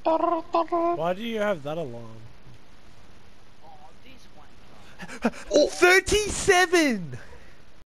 Why do you have that alarm? Oh, this one. Oh, 37!